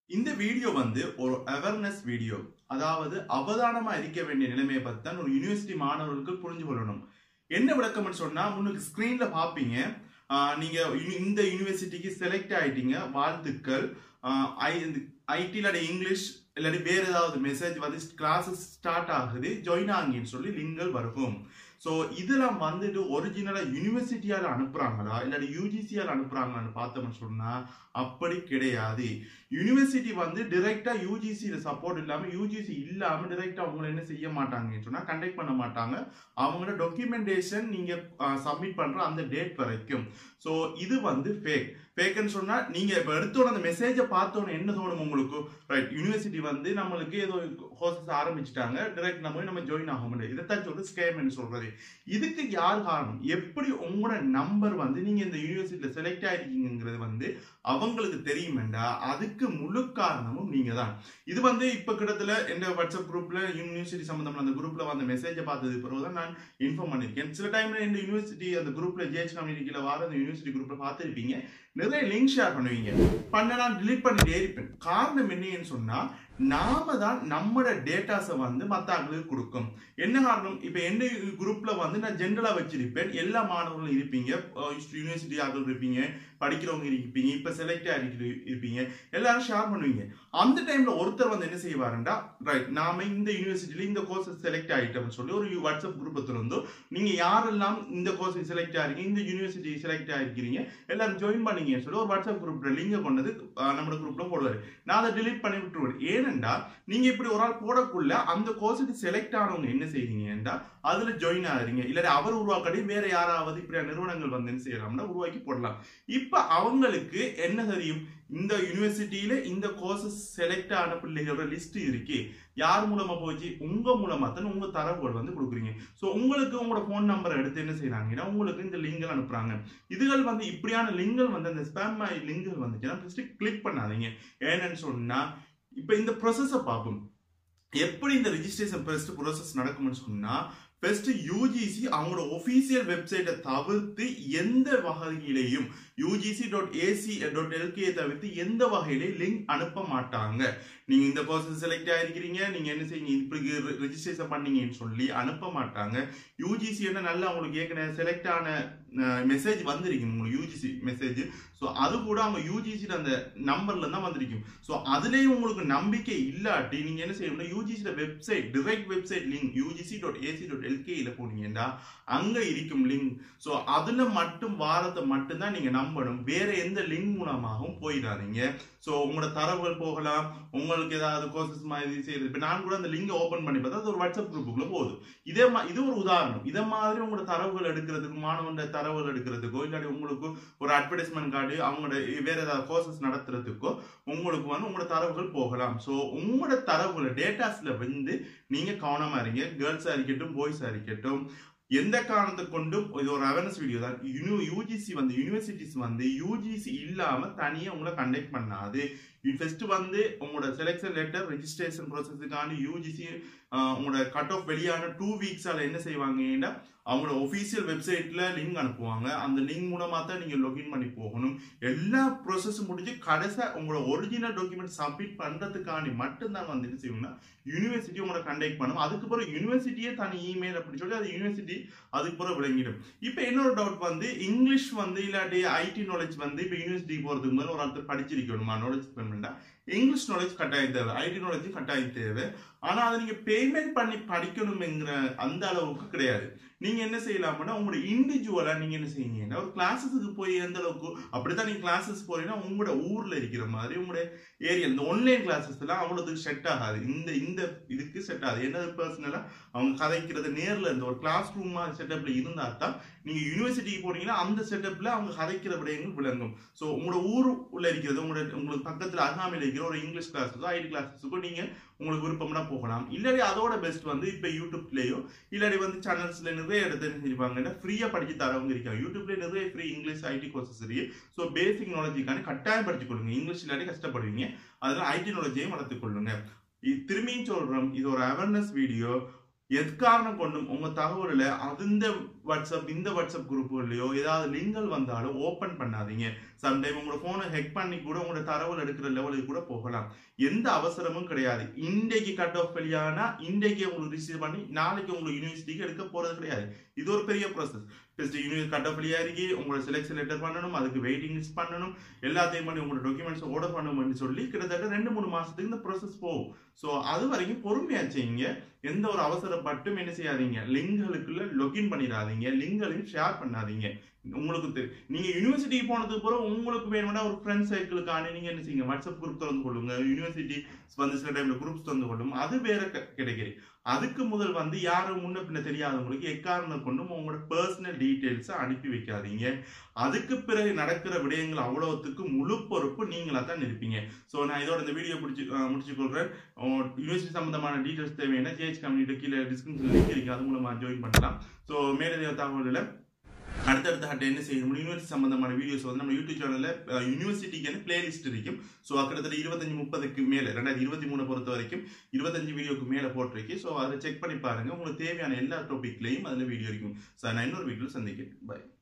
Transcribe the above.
இந்த வீடியோ வந்து ஒரு அவேர்னஸ் வீடியோ. அதாவது அவதானமா இருக்க வேண்டிய நிலைமையை பத்தி தான் ஒரு யூனிவர்சிட்டி மாணவர்களுக்கு புரிஞ்சு கொள்ளணும். என்ன விளக்கம்னு சொன்னா, முன்னுக்கு ஸ்கிரீன்ல பாப்பீங்க. நீங்க இந்த யூனிவர்சிட்டிக்கு செலக்ட் ஆயிட்டீங்க, வாழ்த்துக்கள். ஐடி இல்லாட்டி இங்கிலீஷ் இல்லாட்டி வேற ஏதாவது மெசேஜ் வந்து கிளாஸஸ் ஸ்டார்ட் ஆகுது, ஜாயின் ஆகின்னு சொல்லி லிங்கல் வரும். ஸோ இதெல்லாம் வந்துட்டு ஒரிஜினலா யூனிவர்சிட்டியால் அனுப்புறாங்களா இல்லாட்டி யூஜிசியால் அனுப்புறாங்களான்னு பார்த்தோம்னு சொன்னா அப்படி கிடையாது. யூனிவர்சிட்டி வந்து டிரெக்டா யூஜிசியில சப்போர்ட் இல்லாம யூஜிசி இல்லாம டிரெக்டா அவங்களை என்ன செய்ய மாட்டாங்கன்னு சொன்னா கண்டக்ட் பண்ண மாட்டாங்க. அவங்களோட டாக்குமெண்டேஷன் நீங்க சப்மிட் பண்ற அந்த டேட் வரைக்கும். ஸோ இது வந்து ஃபேக்னு சொன்னா நீங்க இப்ப எடுத்தோட அந்த மெசேஜை பார்த்தோன்னு என்ன தோணும் உங்களுக்கு? ரைட், யூனிவர்சிட்டி வந்து நம்மளுக்கு ஏதோ கோர்சஸ் ஆரம்பிச்சுட்டாங்க, டிரெக்ட் நம்ம ஜாயின் ஆக முடியாது. இதைத்தான் சொல்றது ஸ்கேம்னு சொல்றது. இதுக்கு யார் காரணம்? எப்படி உங்களோட நம்பர் வந்து நீங்க இந்த யூனிவர்சிட்டியில செலக்ட் ஆயிருக்கீங்கிறது வந்து அவங்களுக்கு தெரியுமெண்டா அதுக்கு முழு காரணமும் நீங்க தான். இது வந்து இப்ப கிட்டத்தட்ட எந்த வாட்ஸ்அப் குரூப்ல யூனிவர்சிட்டி சம்பந்தமான அந்த குரூப்ல வந்து மெசேஜை பார்த்தது பிறகுதான் நான் இன்ஃபார்ம் பண்ணிருக்கேன். சில டைம்ல இந்த யூனிவர்சிட்டி அந்த குரூப்ல ஜேஎச் கம்யூனிட்டியில வர அந்த யூனிவர்சிட்டி குரூப்ல பார்த்துருப்பீங்க, நிறைய லிங்க் ஷேர் பண்ணுவீங்க. நான் டிலீட் பண்ணிட்டே இருப்பேன். காரணம் என்னன்னு சொன்னா, நாம தான் நம்மளோட டேட்டாஸை வந்து மற்ற ஆட்களுக்கு கொடுக்கும். என்ன காரணம்? இப்ப எந்த குரூப்ல வந்து நான் ஜென்ரலா வச்சிருப்பேன், எல்லா மாணவர்களும் இருப்பீங்க, யூனிவர்சிட்டி ஆட்கள் இருப்பீங்க, படிக்கிறவங்க இருப்பீங்க, இப்ப செலக்ட் இருப்பீங்க, எல்லாரும் ஷேர் பண்ணுவீங்க. அந்த டைம்ல ஒருத்தர் வந்து என்ன செய்வாருண்டா, ரைட் நாம இந்த யூனிவர்சிட்டியில இந்த கோர்ஸ் செலக்ட் ஆயிட்டோம்னு சொல்லி ஒரு வாட்ஸ்அப் குரூப் திறந்து நீங்க யாரெல்லாம் இந்த கோர்ஸ் செலக்ட் ஆகிறீங்க, இந்த யூனிவர்சிட்டி செலக்ட் ஆகிருக்கிறீங்க, எல்லாரும் ஜாயின் பண்ணீங்கன்னு சொல்லி ஒரு வாட்ஸ்அப் குரூப்ல லிங்க கொண்டது நம்ம குரூப்ல போடுவாரு. நான் அதை டிலீட் பண்ணி விட்டுருவேன். ஏனென்றா நீங்க இப்படி ஒரு ஆள் போடக்குள்ள அந்த கோர்ஸுக்கு செலக்ட் ஆனவங்க என்ன செய்வீங்கன்னா அதுல ஜாயின் ஆகிறீங்க, இல்லாட்டி அவர் உருவாக்கடி வேற யாராவது இப்படியா நிறுவனங்கள் வந்து என்ன செய்யலாம்னா உருவாக்கி போடலாம். இப்ப அவங்களுக்கு என்ன தெரியும்? இந்த யூனிவர்சிட்டியில இந்த கோர்சஸ் செலக்ட் ஆன பிள்ளைகளோட லிஸ்ட் இருக்கு, யார் மூலமா போச்சு? உங்க மூலமா தான் உங்க தரவுகள் வந்து கொடுக்குறீங்க. ஸோ உங்களுக்கு உங்களோட போன் நம்பரை எடுத்து என்ன செய்யறாங்கன்னா உங்களுக்கு இந்த லிங்கல் அனுப்புறாங்க. இதுகள் வந்து இப்படியான லிங்கல் வந்து அந்த ஸ்பேம் லிங்கல் வந்துச்சுன்னா ஃபர்ஸ்ட் கிளிக் பண்ணாதீங்க. ஏன்னு சொன்னா இப்ப இந்த ப்ராசஸை பார்ப்போம். எப்படி இந்த ரெஜிஸ்ட்ரேஷன் ப்ராசஸ் நடக்கும்னு சொன்னா, ஃபர்ஸ்ட் யூஜிசி அவங்களோட ஒபிஷியல் வெப்சைட்டை தவிர்த்து எந்த வகையிலையும் ugc.ac.lk தவிர்த்து எந்த வகையிலையும் லிங்க் அனுப்ப மாட்டாங்க. நீங்க இந்த கோர்ஸ் செலக்ட் ஆயிருக்கிறீங்க, நீங்க என்ன செய்யுங்க, இப்படி ரெஜிஸ்ட்ரேஷன் பண்ணீங்கன்னு சொல்லி அனுப்ப மாட்டாங்க. யூஜிசி என்ன நல்லா உங்களுக்கு ஏற்கனவே செலக்ட் ஆன மெசேஜ் வந்திருக்கும், உங்களுக்கு யூஜிசி மெசேஜ். ஸோ அது கூட அவங்க யூஜிசி அந்த நம்பர்ல தான் வந்திருக்கும். ஸோ அதுலேயும் உங்களுக்கு நம்பிக்கை இல்லாட்டி நீங்க என்ன செய்யணும்னா UGC website, direct website link ugc.ac.lk போனீங்கன்னா அங்க இருக்கும் லிங்க். ஸோ அதுல மட்டும் வாரத்தை மட்டும்தான் நீங்க நம்பணும், வேற எந்த லிங்க் மூலமாகவும் போயிடாதீங்க. ஸோ உங்களோட தரவுகள் போகலாம், உங்களுக்கு ஏதாவது கோர்சஸ் மாதிரி செய்யறது. இப்போ நான் கூட அந்த லிங்கை ஓப்பன் பண்ணி பார்த்தா அது ஒரு வாட்ஸ்அப் குரூப்புக்குள்ள போகுது. இது ஒரு உதாரணம். இதை மாதிரி உங்களோட தரவுகள் எடுக்கிறதுக்கு, மாணவனோட தரவுகள் எடுக்கிறதுக்கோ இல்லாட்டி உங்களுக்கு ஒரு அட்வர்டைஸ்மெண்ட் கார்டு அவங்களோட வேற ஏதாவது கோர்சஸ் நடத்துறதுக்கோ உங்களுக்கு வந்து உங்களோட தரவுகள் போகலாம். ஸோ உங்களோட தரவுகளை டேட்டாஸ்ல வந்து நீங்க கவனமா இருங்க. கேர்ள்ஸா இருக்கட்டும், பாய்ஸா இருக்கட்டும், எந்த காரணத்தை கொண்டும் இது ஒரு அவேர்னஸ் வீடியோ தான். யூஜிசி வந்து யூனிவர்சிட்டிஸ் வந்து யூஜிசி இல்லாம தனியா உங்களை கண்டக்ட் பண்ணாது. ஃபர்ஸ்ட் வந்து உங்களோட செலக்ஷன் லெட்டர் ரெஜிஸ்ட்ரேஷன் ப்ராசஸுக்கான யூஜிசி உங்களோட கட் ஆஃப் வெளியான 2 வீக்ஸால என்ன செய்வாங்கன்னா அவங்களோட ஒபிஷியல் வெப்சைட்ல லிங்க் அனுப்புவாங்க. அந்த லிங்க் மூலமா தான் நீங்க லாகின் பண்ணி போகணும். எல்லா ப்ராசஸ் முடிஞ்சு கடைசியா உங்களோட ஒரிஜினல் டாக்குமெண்ட் சப்மிட் பண்றதுக்காண்டி மட்டும்தான் வந்து என்ன செய்யணும்னா யூனிவர்சிட்டி உங்களை கண்டக்ட் பண்ணும். அதுக்கு பிறகு யூனிவர்சிட்டியே தனி இமெயில் அப்படி சொல்லி அது யூனிவர்சிட்டி அதுக்கு பிறகு விளங்கிடும். இப்போ இன்னொரு டவுட் வந்து இங்கிலீஷ் வந்து இல்லாட்டி ஐடி நாலேஜ் வந்து இப்போ யூனிவர்சிட்டி போறதுக்கு முதல்ல ஒரு ஆள்கிட்ட படிச்சிருக்கணுமா? நாலேஜ் பண்ணா இங்கிலீஷ் நாலேஜ் கட்டாயம் தேவை, ஐடி நாலேஜ் கட்டாயம் தேவை. ஆனா அதை நீங்க பேமெண்ட் பண்ணி படிக்கணும்ங்கிற அந்த அளவுக்கு கிடையாது. நீங்க என்ன செய்யலாம்னா உங்களோட இண்டிவிஜுவலா நீங்க என்ன செய்யுங்கன்னா ஒரு கிளாஸஸுக்கு போய் எந்த அளவுக்கு அப்படித்தான் நீங்க கிளாஸஸ் போறீங்கன்னா உங்களோட ஊர்ல இருக்கிற மாதிரி உங்களோட ஏரியா இந்த ஆன்லைன் கிளாஸஸ் எல்லாம் அவ்வளவுக்கு செட் ஆகாது. இந்த இதுக்கு செட் ஆகுது. என்ன பர்சனலா அவங்க கதைக்கிறது நேர்ல இந்த ஒரு கிளாஸ் ரூம் செட்டப்ல இருந்தா தான் நீங்க யூனிவர்சிட்டிக்கு போனீங்கன்னா அந்த செட்டப்ல அவங்க கதைக்கிற விடயங்கள் விளங்கும். ஸோ உங்களோட ஊர் உள்ள இருக்கிறது உங்களுக்கு பக்கத்துல அருகாமையில் இருக்கிற ஒரு இங்கிலீஷ் கிளாஸஸோ ஐடி கிளாஸஸுக்கோ நீங்க உங்களுக்கு விருப்பம்னா போகலாம். இல்லாட்டி அதோட பெஸ்ட் வந்து இப்ப யூடியூப்லயோ இல்லாட்டி வந்து சேனல்ஸ்ல நிறைய இடத்துல இருப்பாங்கன்னா ஃப்ரீயா படிச்சு தரவங்க இருக்காங்க. யூடியூப்ல நிறைய ஃப்ரீ இங்கிலீஷ் ஐடி கோர்சஸ் இருக்கு. ஸோ பேசிக் நாலேஜுக்கான கட்டாயம் படிச்சு கொள்ளுங்க. இங்கிலீஷ் இல்லாட்டி கஷ்டப்படுவீங்க, அதனால ஐடி நாலேஜையும் வளர்த்துக் கொள்ளுங்க. திரும்பியும் சொல்றோம், இது ஒரு அவேர்னஸ் வீடியோ. எக்காரணம் கொண்டும் உங்க தகவலில் அந்த வாட்ஸ்அப் இந்த வாட்ஸ்அப் குரூப்புகள்லையோ ஏதாவது லிங்கல் வந்தாலும் ஓப்பன் பண்ணாதீங்க. சம்டைம் உங்களோட போனை ஹேக் பண்ணி கூட உங்களோட தரவுகள் எடுக்கிற லெவலுக்கு கூட போகலாம். எந்த அவசரமும் கிடையாது. இன்றைக்கு கட் ஆஃப் வெளியானா இன்றைக்கு உங்களுக்கு ரிசீவ் பண்ணி நாளைக்கு உங்களுக்கு யூனிவர்சிட்டிக்கு எடுக்க போறது கிடையாது. இது ஒரு பெரிய ப்ராசஸ். கட் ஆஃப் வெளியாகி உங்களோட செலக்ஷன் லெட்டர் பண்ணணும், அதுக்கு வெயிட்டிங் லிஸ்ட் பண்ணணும், எல்லாத்தையும் பண்ணி உங்களோட டாக்குமெண்ட்ஸ் ஆர்டர் பண்ணணும்னு சொல்லி கிட்டத்தட்ட 2-3 மாசத்துக்கு இந்த ப்ராசஸ் போகும். ஸோ அது வரைக்கும் பொறுமையா செய்யுங்க. எந்த ஒரு அவசரப்பட்டும் என்ன செய்யாதீங்க, லிங்குகளுக்குள்ள லொகின் பண்ணிடாதீங்க, லிங்களையும் ஷேர் பண்ணாதீங்க. உங்களுக்கு நீங்க யூனிவர்சிட்டிக்கு போனதுக்கு அப்புறம் உங்களுக்கு வேணும்னா ஒரு ஃப்ரெண்ட் சர்க்கிளுக்கான நீங்க என்ன செய்யுங்க, வாட்ஸ்அப் குரூப் திறந்து கொள்ளுங்க. யூனிவர்சிட்டி வந்து சில டைம்ல குரூப்ஸ் திறந்து கொள்ளும், அது வேற கிடைக்கிறது. அதுக்கு முதல் வந்து யாரும் முன்ன பின்ன தெரியாதவங்களுக்கு எக்காரணம் கொண்டும் உங்களோட பர்சனல் டீடைல்ஸ் அனுப்பி வைக்காதீங்க. அதுக்கு பிறகு நடக்கிற விடயங்கள் அவ்வளவுத்துக்கு முழு பொறுப்பு நீங்களா தான் இருப்பீங்க. ஸோ நான் இதோட இந்த வீடியோ முடிச்சுக்கொள்றேன். யூனிவர்சிட்டி சம்பந்தமான டீடைல்ஸ் தேவையான ஜேஹெச் கம்யூனிட்டி கீழே டிஸ்கிரிப்ஷன் லிங்க் இருக்கு, அது மூலமா ஜாயின் பண்ணலாம். ஸோ மேலதிக தகவல்களை அடுத்தடுத்த என்ன செய்யணும், யூனிவர்சிட்டி சம்பந்தமான வீடியோஸ் வந்து நம்ம யூடியூப் சேனல்ல யூனிவர்சிட்டிக்கு பிளேலிஸ்ட் இருக்கும். ஸோ கிட்டத்தட்ட 25-30க்கு மேல 2023 பொறுத்த வரைக்கும் 25 வீடியோக்கு மேல போட்டிருக்கு. ஸோ அதை செக் பண்ணி பாருங்க. உங்களுக்கு தேவையான எல்லா டாபிக்லையும் அதுல வீடியோ இருக்கும். ஸோ நான் இன்னொரு வீடியோ சந்திக்கிறேன். பாய்.